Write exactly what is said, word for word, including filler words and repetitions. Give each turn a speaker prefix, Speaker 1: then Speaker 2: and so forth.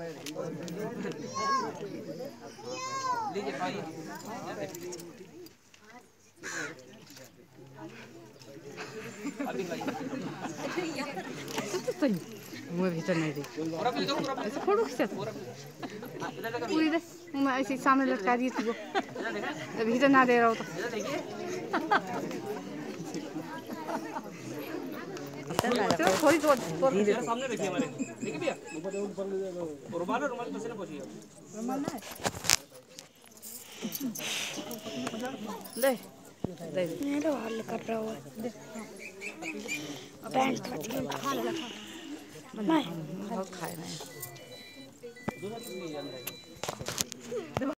Speaker 1: मैं भीतर नहीं देखी ऐसे फोटो खींचा पूरी दस मैं ऐसे सामने लटका दी थी वो भीतर ना दे रहा हो तो थोड़ी तो
Speaker 2: सामने देखिए हमारे देखिए भैया रुमाल है रुमाल पसीना पोछिए रुमाल ना
Speaker 1: ले ले
Speaker 3: मेरा हाल कर रहा हुआ पैंट खा ले
Speaker 1: मैं बहुत खाए नहीं